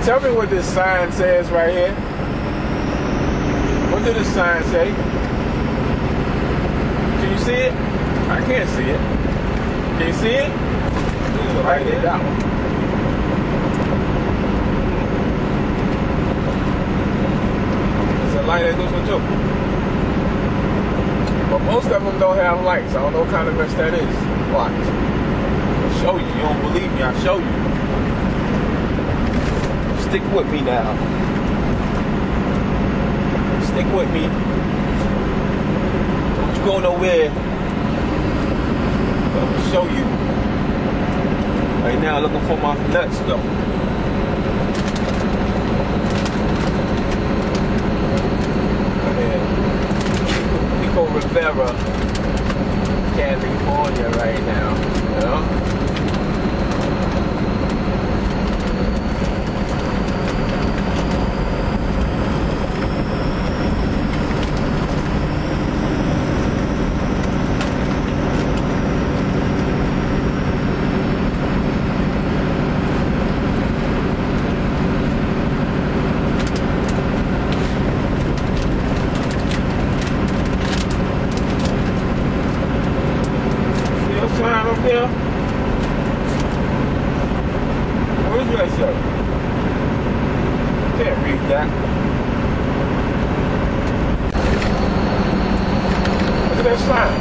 Tell me what this sign says right here. What did this sign say? Can you see it? I can't see it. Can you see it? Right there. That one. It's a light that goes with you. But most of them don't have lights. I don't know what kind of mess that is. Watch. I'll show you. You don't believe me, I'll show you. Stick with me now. Stick with me. Don't you go nowhere. I'm gonna show you. Right now, looking for my nuts though. Pico Riveria, California right now, you know? Sign up here. Where's that show? Can't read that. Look at that sign.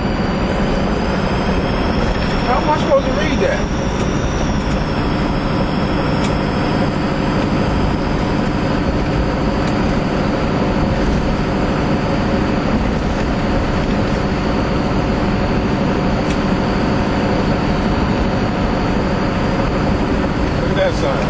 How am I supposed to read that? That sign.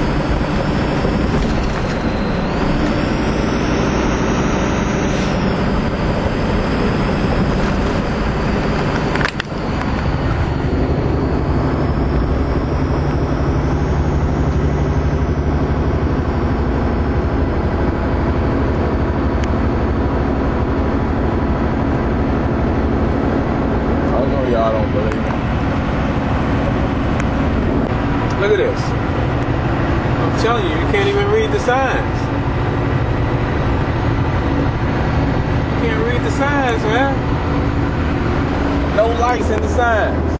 I know y'all don't believe me. Look at this. I'm telling you, you can't even read the signs. You can't read the signs, man. No lights in the signs.